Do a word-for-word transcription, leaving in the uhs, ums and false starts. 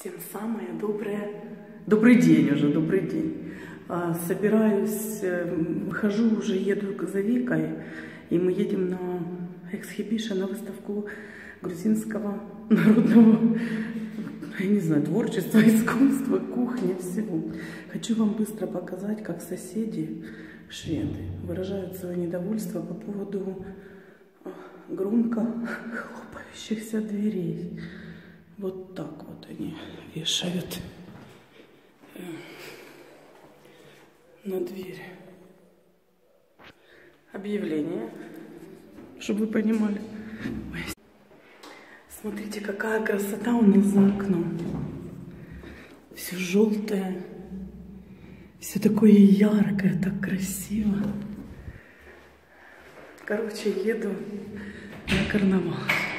Всем самое доброе, добрый день уже, добрый день. Собираюсь, выхожу уже, еду за Викой, и мы едем на эксхибишн, на выставку грузинского народного, я не знаю, творчества, искусства, кухни, всего. Хочу вам быстро показать, как соседи, шведы, выражают свое недовольство по поводу громко хлопающихся дверей. Вот так вот они вешают на дверь объявление, чтобы вы понимали. Ой. Смотрите, какая красота у нас за окном. Все желтое, все такое яркое, так красиво. Короче, еду на карнавал.